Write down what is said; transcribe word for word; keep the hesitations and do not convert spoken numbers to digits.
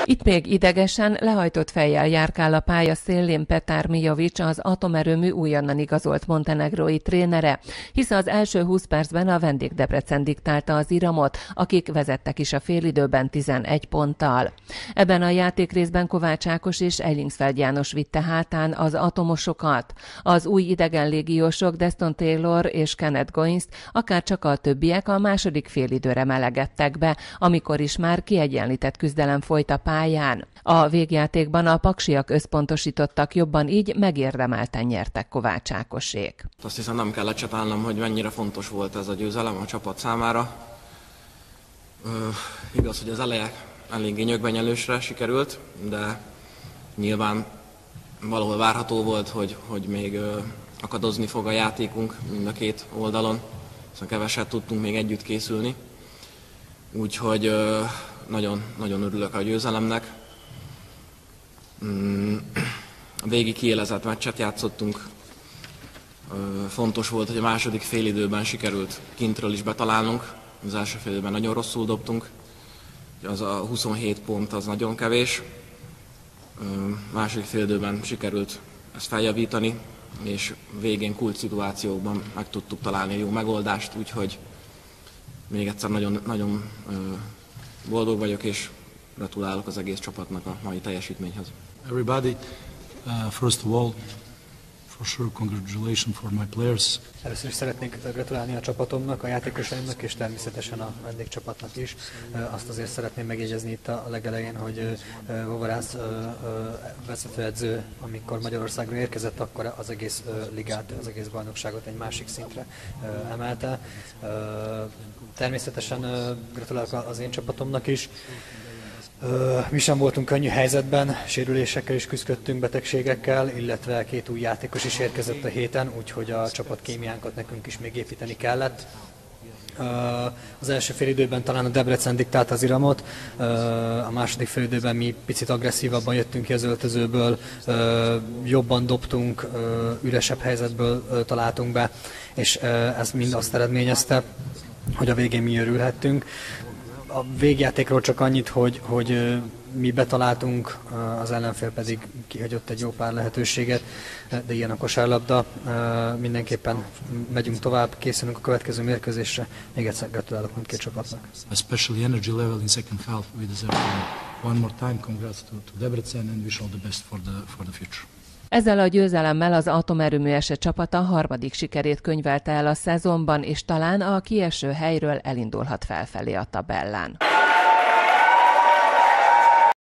Itt még idegesen, lehajtott fejjel járkál a pálya szélén Petar Mijović, az atomerőmű újonnan igazolt montenegrói trénere, hisz az első húsz percben a vendég Debrecen diktálta az iramot, akik vezettek is a félidőben tizenegy ponttal. Ebben a játékrészben Kovács Ákos és Ellingsfeld János vitte hátán az atomosokat. Az új idegen légiósok Deston Taylor és Kenneth Goins, akár csak a többiek a második félidőre melegedtek be, amikor is már kiegyenlített küzdelem folyt a pályán. A végjátékban a paksiak összpontosítottak jobban, így megérdemelten nyertek Kovács Ákosék. Azt hiszem, nem kell lecsetálnom, hogy mennyire fontos volt ez a győzelem a csapat számára. Ö, igaz, hogy az eleje eléggé nyögvenyelősre sikerült, de nyilván valahol várható volt, hogy, hogy még ö, akadozni fog a játékunk mind a két oldalon, szóval keveset tudtunk még együtt készülni. Úgyhogy ö, nagyon, nagyon örülök a győzelemnek. A végig kiélezett meccset játszottunk. Fontos volt, hogy a második félidőben sikerült kintről is betalálnunk. Az első félidőben nagyon rosszul dobtunk. Az a huszonhét pont az nagyon kevés. A második félidőben sikerült ezt feljavítani, és végén kult szituációkban meg tudtuk találni a jó megoldást, úgyhogy még egyszer nagyon, nagyon boldog vagyok, és gratulálok az egész csapatnak a mai teljesítményhez. Everybody, uh, first of all, for sure, congratulations for my players. Először is szeretnék gratulálni a csapatomnak, a játékosaimnak, és természetesen a vendégcsapatnak is. Azt azért szeretném megjegyezni itt a legelején, hogy Vovarász vezetőedző, amikor Magyarországra érkezett, akkor az egész ligát, az egész bajnokságot egy másik szintre emelte. Természetesen gratulálok az én csapatomnak is. Mi sem voltunk könnyű helyzetben, sérülésekkel is küzdöttünk, betegségekkel, illetve két új játékos is érkezett a héten, úgyhogy a csapatkémiánkat nekünk is még építeni kellett. Az első félidőben talán a Debrecen diktált az iramot, a második félidőben mi picit agresszívabban jöttünk ki az öltözőből, jobban dobtunk, üresebb helyzetből találtunk be, és ez mind azt eredményezte, hogy a végén mi örülhettünk. A végjátékról csak annyit, hogy, hogy mi betaláltunk, az ellenfél pedig kihagyott egy jó pár lehetőséget, de ilyen a kosárlabda. Mindenképpen megyünk tovább, készülünk a következő mérkőzésre. Még egyszer gratulálok mindkét csapatnak. Especially energy level in second half, we deserve one more time. Congrats to, to Debrecen and wish all the best for the for the future. Ezzel a győzelemmel az atomerőmű eset csapata harmadik sikerét könyvelte el a szezonban, és talán a kieső helyről elindulhat felfelé a tabellán.